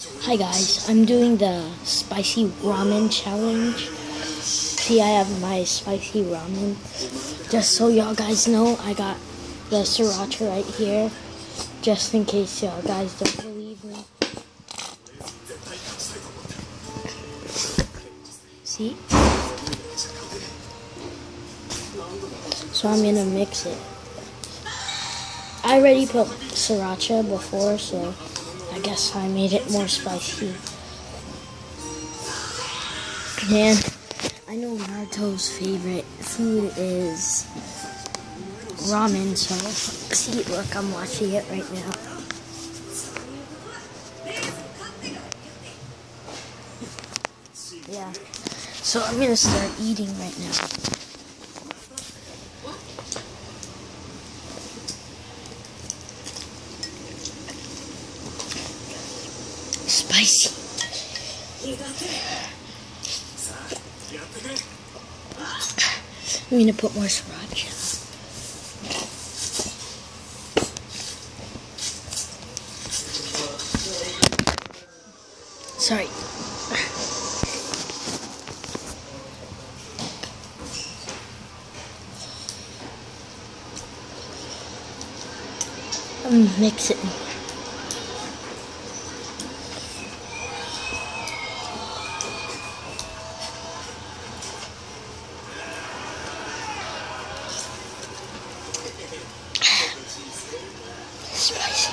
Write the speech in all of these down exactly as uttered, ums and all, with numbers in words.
Hi guys, I'm doing the spicy ramen challenge. See, I have my spicy ramen. Just so y'all guys know, I got the sriracha right here. Just in case y'all guys don't believe me. See? So I'm gonna mix it. I already put sriracha before, so I guess I made it more spicy. And I know Naruto's favorite food is ramen, so see, look, I'm watching it right now. Yeah, so I'm gonna start eating right now. Spicy. I'm gonna put more sriracha. Sorry. I'm mixing. Spicy.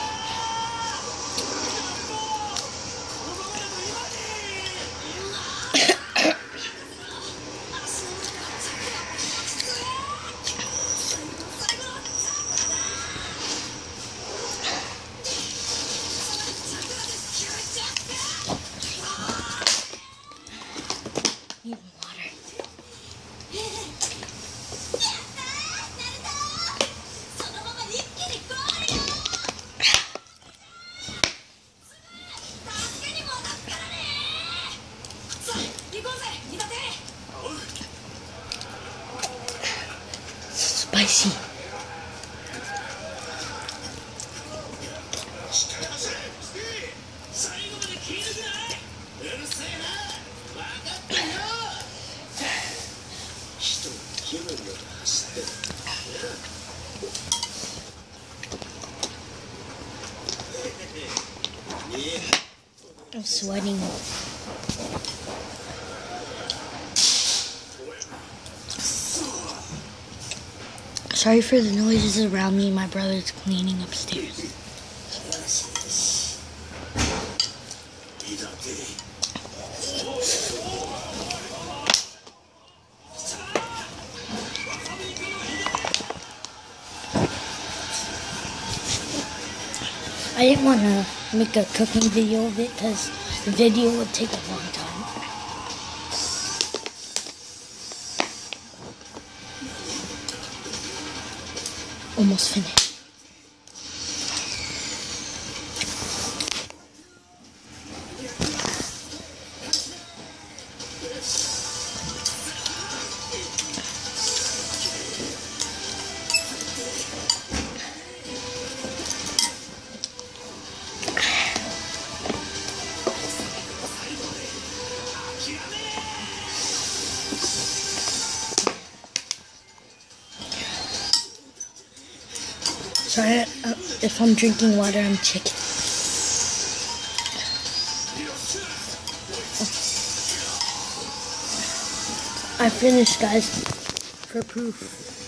Need water. Spicy. I'm sweating. Sorry for the noises around me. My brother's cleaning upstairs. I didn't want to make a cooking video of it because the video would take a long time. Almost finished. Sorry uh, if I'm drinking water, I'm chicken. I finished, guys, for proof.